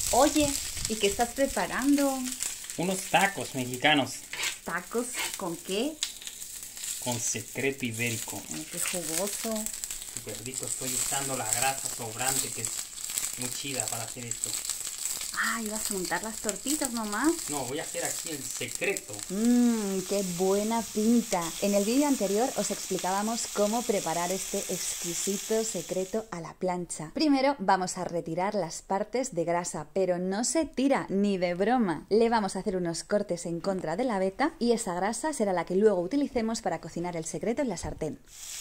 Oye, ¿y qué estás preparando? Unos tacos mexicanos ¿Tacos con qué? con secreto ibérico. Qué jugoso. Súper rico, estoy usando la grasa sobrante que es muy chida para hacer esto. Ah, ¿ibas a montar las tortitas nomás? No, voy a hacer aquí el secreto. Qué buena pinta. En el vídeo anterior os explicábamos cómo preparar este exquisito secreto a la plancha. Primero vamos a retirar las partes de grasa, pero no se tira ni de broma. Le vamos a hacer unos cortes en contra de la veta y esa grasa será la que luego utilicemos para cocinar el secreto en la sartén.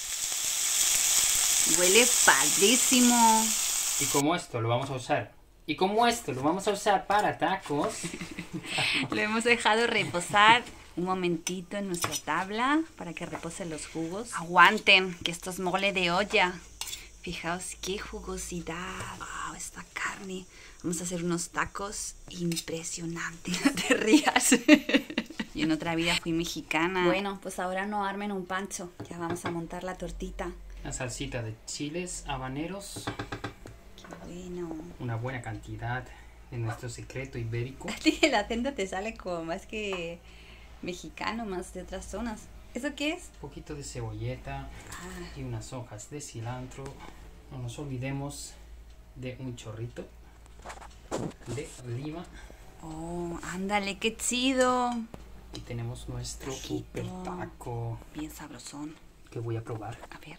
Huele padrísimo. Y como esto lo vamos a usar. Y como esto lo vamos a usar para tacos. Lo hemos dejado reposar un momentito en nuestra tabla para que reposen los jugos. Aguanten, que esto es mole de olla. Fijaos qué jugosidad. Wow, esta carne. Vamos a hacer unos tacos impresionantes. No te rías. Yo en otra vida fui mexicana. Bueno, pues ahora no armen un pancho. Ya vamos a montar la tortita. Una salsita de chiles habaneros. Bueno. Una buena cantidad de nuestro secreto ibérico. A ti el acento te sale como más que mexicano, más de otras zonas. ¿Eso qué es? Un poquito de cebolleta y unas hojas de cilantro. No nos olvidemos de un chorrito de lima. Oh, ándale, qué chido. Y tenemos nuestro Tajito. super taco Bien sabrosón. que voy a probar. A ver.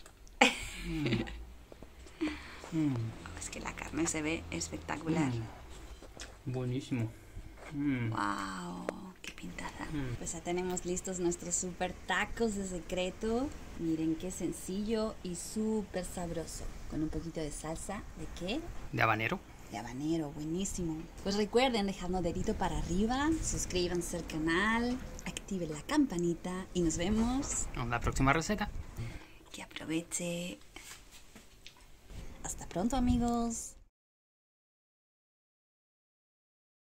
Es que la carne se ve espectacular. Buenísimo. Wow, qué pintada. Pues ya tenemos listos nuestros super tacos de secreto. Miren qué sencillo y súper sabroso. Con un poquito de salsa. ¿De qué? De habanero. De habanero, buenísimo. Pues recuerden dejarnos dedito para arriba, suscríbanse al canal, activen la campanita y nos vemos. En la próxima receta. Que aproveche. Hasta pronto, amigos.